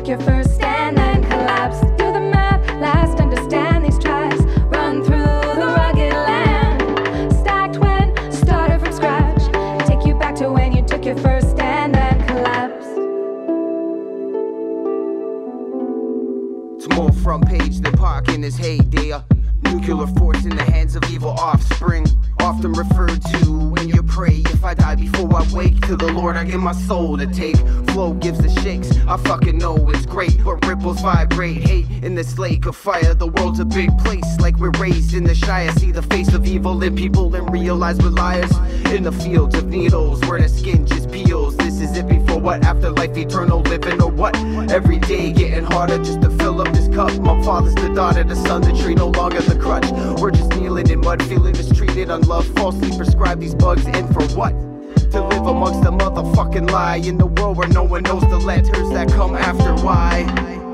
took your first stand, then collapsed. Do the math, last understand these tracks. Run through the rugged land. Stacked when, started from scratch. Take you back to when you took your first stand, then collapsed. It's more front page than Pac in his heyday. Nuclear force in the hands of evil offspring. Often referred to when you pray. If I die before I wake, to the Lord I give my soul to take. Flow gives the shakes, I fucking know it's great, but ripples vibrate. Hate in this lake of fire. The world's a big place, like we're raised in the Shire. See the face of evil in people and realize we're liars. In the fields of needles where the skin just peels. This is it before what? Afterlife, eternal living or what? Every day getting harder just to fill up this cup. My father's the daughter, the son, the tree, no longer the crutch. We're just kneeling in mud, feeling mistreated, unloved, falsely prescribed these bugs in for what? To live amongst the motherfucking lie in the world where no one knows the letters that come after why.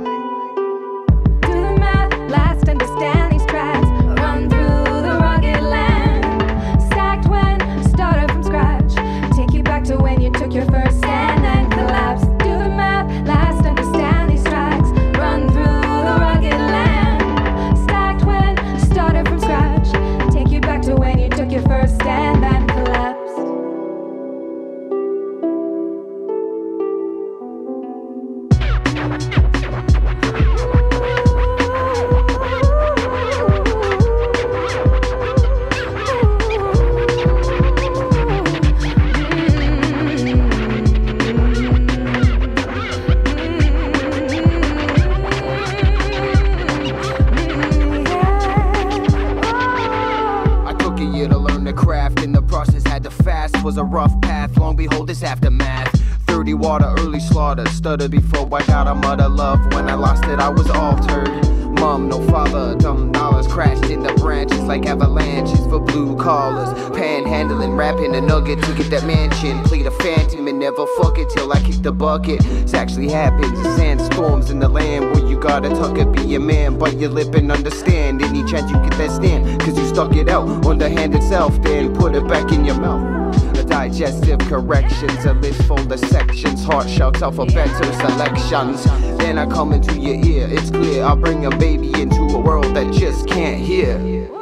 Do the math, last understand these tracks. Run through the rugged land. Stacked when, started from scratch. Take you back to when you took your first stand, then collapsed. Do the math, last understand these tracks. Run through the rugged land. Stacked when, started from scratch. Take you back to when you took your first stand, then collapsed. Was a rough path, long behold this aftermath. 30 water, early slaughter, stuttered before I got a mother love. When I lost it, I was altered. Mom, no father, dumb dollars crashed in the branches like avalanches for blue collars. Panhandling, rapping a nugget to get that mansion. Played a phantom and never fuck it till I kick the bucket. This actually happens, sandstorms in the land where you gotta tuck it, be a man, bite your lip and understand. Any chance you get that stand, cause you stuck it out on the hand itself, then put it back in your mouth. Digestive corrections, a list full of sections, heart shouts alphabetical selections. Then I come into your ear, it's clear I'll bring a baby into a world that just can't hear.